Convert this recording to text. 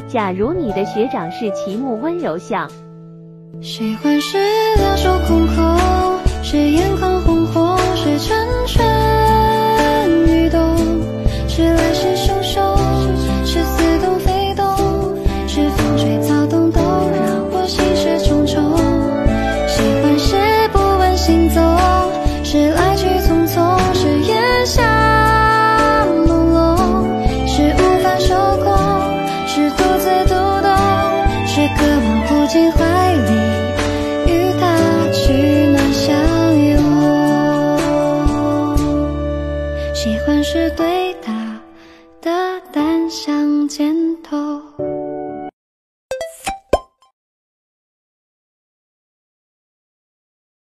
假如你的学长是齐木温柔乡， 喜欢是两手空空，是眼眶红红，是蠢蠢欲动，是来势汹汹，是似动非动，是风吹草动都让我心事重重。喜欢是不问行踪，是来去匆匆，是烟霞朦胧，是无法收工，是独自读懂，是渴望扑进怀里与他取暖相拥。喜欢是对